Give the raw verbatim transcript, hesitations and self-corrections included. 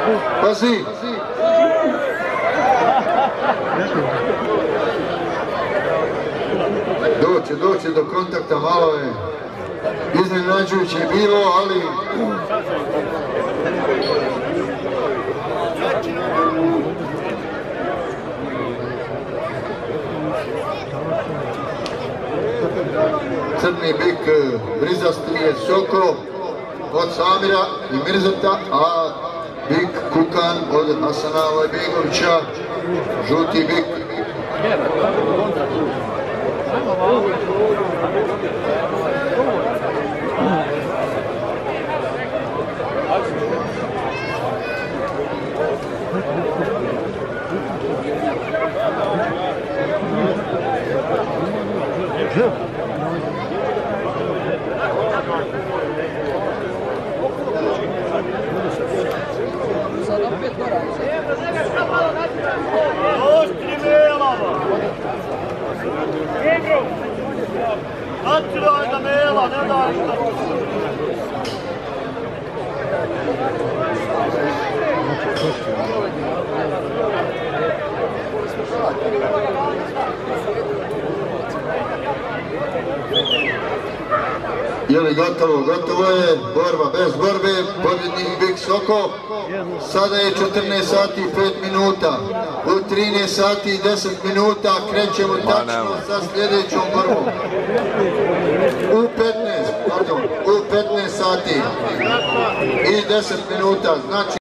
Pazi! Doće, doće do kontakta, malo je iznenađujuće bilo, ali... Crni bik brizasti je Soko od Samira i Mirzeta, a bik Kukan od Hasana Lajbegovića, žuti bik. Attirajda mela, ne daš da... Je li gotovo? Gotovo je. Borba bez borbe. Pobjednik bik Soko. Sada je četrnaest sati i pet minuta. U trinaest sati i deset minuta krećemo tačno sa sljedećom borbom. U petnaest, pardon, u petnaest sati i deset minuta. Znači